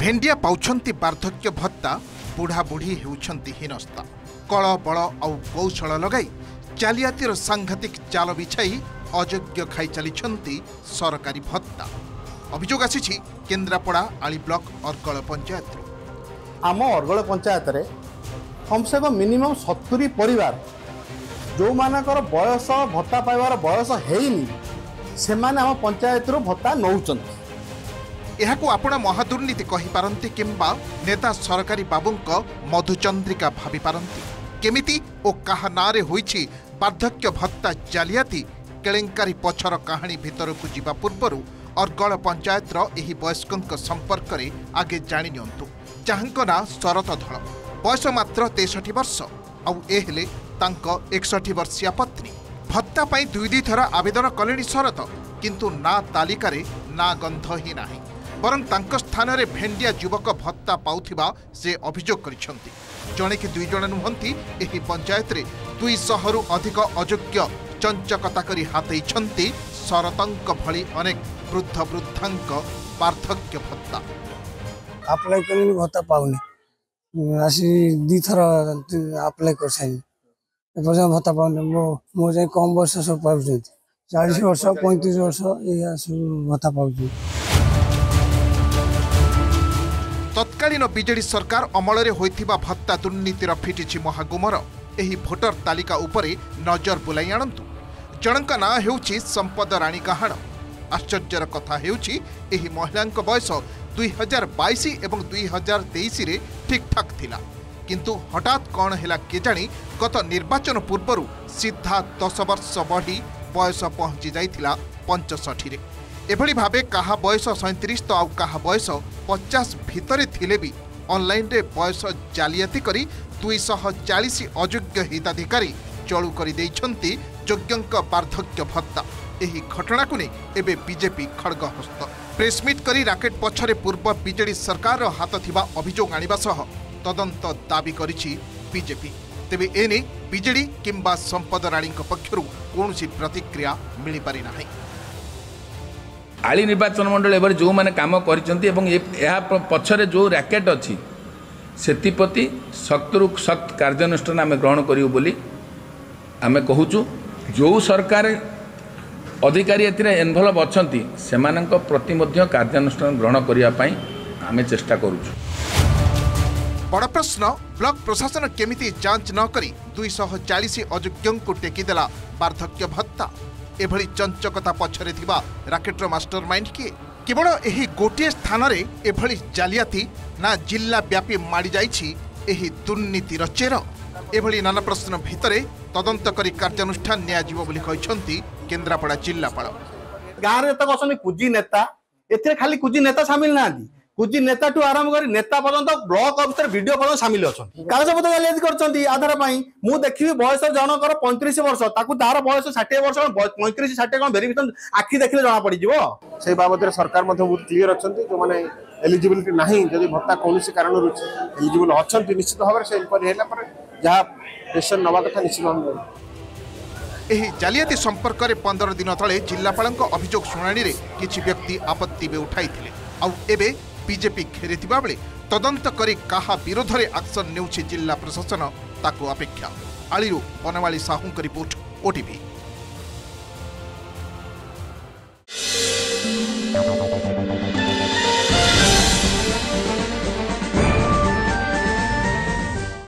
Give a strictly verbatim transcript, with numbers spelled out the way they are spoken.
भेंडिया पाउछंती वार्धक्य भत्ता बुढ़ा बुढ़ी हेउछंती हीनस्ता कल बल आउ कौशल लगाई जालियातीर सांघातिक जाल बिछाई अयोग्य खाई चली सरकारी भत्ता। अभियोग आसी केन्द्रापड़ा आली ब्लॉक अरगल पंचायत आम अरगल पंचायत रे कम से कम मिनिमम सत्तरी परिवार जो मानकर बयस भत्ता पाइबार बयस हेनी से माने आम पंचायत रू भत्ता नौचंती। यहाकू आपण महादुर्नीति कहि पारंती किंबा नेता सरकारी बाबूंक मधुचंद्रिका भाभी पारंती केमिति ओ काहा नारे होईछि वार्धक्य भत्ता जालियाती केलेंकारी पछर कहानी भितरकू जिबा पूर्वरु अरगल पंचायतर एही वयस्कंक संपर्क रे आगे जानि नियंतु जाहंक ना शरत धळ बयस मात्र तेसठी वर्ष आउ ए हेले तांक एकसठी वर्षीय पत्नी भत्ता पाई दुई दुई थर आवेदन कलेनी शरत किंतु ना तालिका रे ना गंध ही नाही बरं तांक स्थान रे भेंडिया युवक भत्ता पाउथिबा से अभियोग करिसंती। जणे कि दुई जण नुहंती एही पंचायत रे दुई शहरु अधिक अयोग्य चंचकता करी हाथैछंती शरतंक भली अनेक वृद्ध वृद्धांक वार्धक्य भत्ता। अप्लाई करेनी भत्ता पाउनी आसी दी थर अप्लाई कर साइन एपर्यंत भत्ता पाउनी मो मो जाय कम वर्ष सब पाउछंती चालीस वर्ष पैंतीस वर्ष ए भत्ता पाउछंती। तत्कालीन बीजेडी सरकार अमल रे होइथिबा भत्ता दुर्नीतिर फिटिछि महागुमर एही भोटर तालिका उपरे नजर बुलाई आणंतु। जनक ना हेउछि संपद राणी कहाण। आश्चर्यर कथा हेउछि एही महिलांक बयस दुई हजार बाईस एवं दुई हजार तेईस रे ठीक ठाक थिला किंतु हठात कौन हैला केजाणी गत निर्वाचन पूर्वरु सीधा दस वर्ष बढ़ी बयस पहुंची जाइथिला पंचषठी रे। एभली भावे कहा बयस सैंतीस तो आउ कहा बयस पचास भितरे थिले भी ऑनलाइन रे बयस जालियाती करी दुई सौ चालीस अयोग्य हिताधिकारी चलू करी देइछंती योग्यंक वार्धक्य भत्ता। एही घटना को नै एबे बीजेपी खड़गहस्त प्रेसमिट करी राकेट पछरे पूर्व बीजेडी सरकार हाथ थिबा अभियोग आनिबा सह तदंत दाबी करिछि बीजेपी। तेबे एने बीजेडी किंबा संपद राणी पक्षरु कोनोसी प्रतिक्रिया मिली पारि नाही। आली निर्वाचन मंडल एवं जो मैंने कम कर पछरे जो रैकेट अच्छी सेप्रति सख्त रु सख्त कार्यानुष्ठान आम ग्रहण करूँ बोली आम कहूँ। जो सरकार अधिकारी इनवल्व अच्छा से प्रति कार्यानुष्ठान ग्रहण करने आम चेष्टा करूँ। बड़ प्रश्न ब्लॉक प्रशासन केमिति जांच न करी दुई सौ चालीस अयोग्यों को टेकीदेला वार्धक्य भत्ता। एभली चंचकता पछरे थिबा राकेटर मास्टरमाइंड किए केवल एही गोटे स्थान रे एभली जालियाती ना जिला व्यापी माड़ी जाइछि एही दुर्नीतिर चेर। एभली नाना प्रश्न भितरे तदंत करी कार्यानुष्ठान नियाजिबो बोली कहिसंती केन्द्रापड़ा जिल्लापाल। गाँव रे तक असनी कुजी नेता एथे खाली कुजी नेता शामिल नांदी कुजी नेता टू आरंभ कर नेता पर्यंत ब्लॉक ऑफिसर वीडियो पर्यंत शामिल अच्छा कागज पत्र जालियाती करछंती आधार पाई मु देखिबी बयस जनकर पैंतीस वर्ष ताकू तार बयस साठ वर्ष पैंतीस साठ कोन वेरिफिकेशन आखि देखले जणा पड़ी जिवो से बाबत रे सरकार मध्ये बहुत क्लियर अछंती जो माने एलिजिबिलिटी नाही जदि भत्ता कोनोसी कारण रु एलिजिबल अछंती निश्चित भाव से इंक्वायरी हैला पर जहा डिसीजन नवा कथा निश्चित भाव। एही जालियाती संपर्क रे पंद्रह दिन तले जिल्लापालक अभियोग शुणाणी रे किछि व्यक्ति आपत्ति बे उठाइथिले आउ एबे बीजेपी घेरिथिबा बेले तदंत करी काहा विरोध रे एक्शन नेउछि जिल्ला प्रशासन ताकू अपेक्षा। आलीरू बनवाली साहूंक रिपोर्ट ओटीवी।